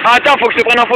Ah, attends, faut que je te prenne en photo.